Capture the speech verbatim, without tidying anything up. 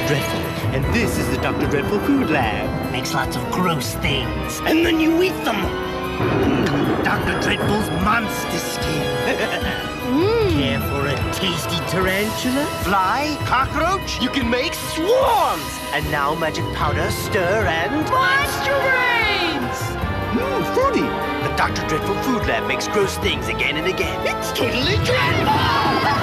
Dreadful, and this is the Doctor Dreadful Food Lab. Makes lots of gross things. And then you eat them. Doctor Dreadful's monster skin. mm. Care for a tasty tarantula? Fly, cockroach, you can make swarms. And now magic powder, stir, and blast your brains! Mmm, fruity. The Doctor Dreadful Food Lab makes gross things again and again. It's totally dreadful!